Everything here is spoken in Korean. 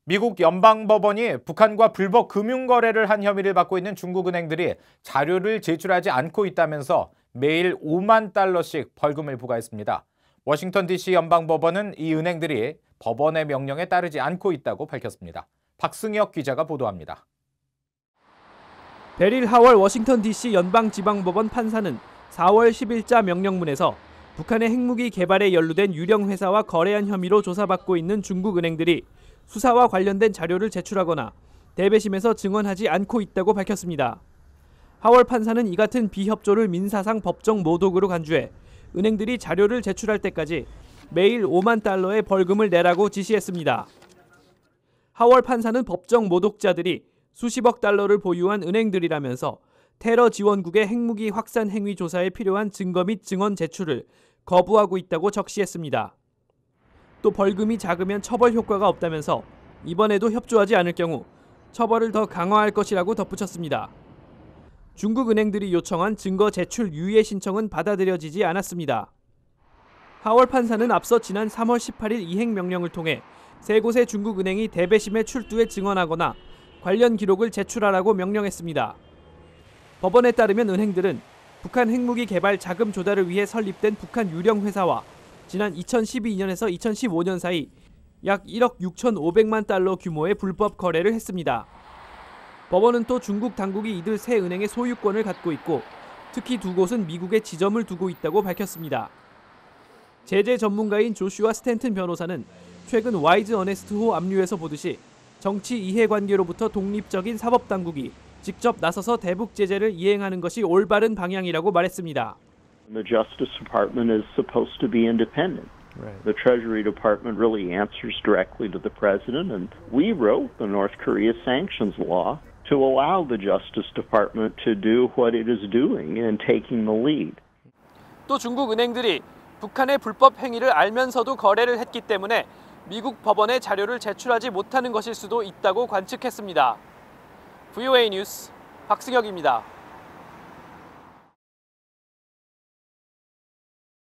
미국 연방법원이 북한과 불법 금융거래를 한 혐의를 받고 있는 중국 은행들이 자료를 제출하지 않고 있다면서 매일 5만 달러씩 벌금을 부과했습니다. 워싱턴 DC 연방법원은 이 은행들이 법원의 명령에 따르지 않고 있다고 밝혔습니다. 박승혁 기자가 보도합니다. 베릴 하월 워싱턴 DC 연방지방법원 판사는 4월 10일자 명령문에서 북한의 핵무기 개발에 연루된 유령 회사와 거래한 혐의로 조사받고 있는 중국 은행들이 수사와 관련된 자료를 제출하거나 대배심에서 증언하지 않고 있다고 밝혔습니다. 하월 판사는 이 같은 비협조를 민사상 법정 모독으로 간주해 은행들이 자료를 제출할 때까지 매일 5만 달러의 벌금을 내라고 지시했습니다. 하월 판사는 법정 모독자들이 수십억 달러를 보유한 은행들이라면서 테러 지원국의 핵무기 확산 행위 조사에 필요한 증거 및 증언 제출을 거부하고 있다고 적시했습니다. 또 벌금이 작으면 처벌 효과가 없다면서 이번에도 협조하지 않을 경우 처벌을 더 강화할 것이라고 덧붙였습니다. 중국 은행들이 요청한 증거 제출 유예 신청은 받아들여지지 않았습니다. 하월 판사는 앞서 지난 3월 18일 이행 명령을 통해 세 곳의 중국 은행이 대배심에 출두해 증언하거나 관련 기록을 제출하라고 명령했습니다. 법원에 따르면 은행들은 북한 핵무기 개발 자금 조달을 위해 설립된 북한 유령 회사와 지난 2012년에서 2015년 사이 약 1억 6,500만 달러 규모의 불법 거래를 했습니다. 법원은 또 중국 당국이 이들 세 은행의 소유권을 갖고 있고 특히 두 곳은 미국에 지점을 두고 있다고 밝혔습니다. 제재 전문가인 조슈아 스탠튼 변호사는 최근 와이즈 어네스트호 압류에서 보듯이 정치 이해관계로부터 독립적인 사법당국이 직접 나서서 대북 제재를 이행하는 것이 올바른 방향이라고 말했습니다. The Justice Department is supposed to be independent. Right. The Treasury Department really answers directly to the President, and we wrote the North Korea sanctions law to allow the Justice Department to do what it is doing in taking the lead. 또 중국 은행들이 북한의 불법 행위를 알면서도 거래를 했기 때문에 미국 법원에 자료를 제출하지 못하는 것일 수도 있다고 관측했습니다. VOA 뉴스 박승혁입니다.